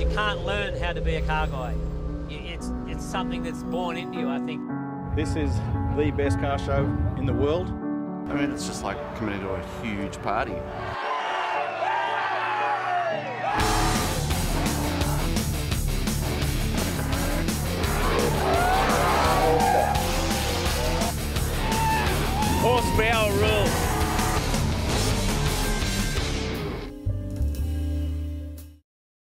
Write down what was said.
you can't learn how to be a car guy. It's something that's born into you, I think. This is the best car show in the world. I mean, it's just like coming into a huge party. Horsepower rules.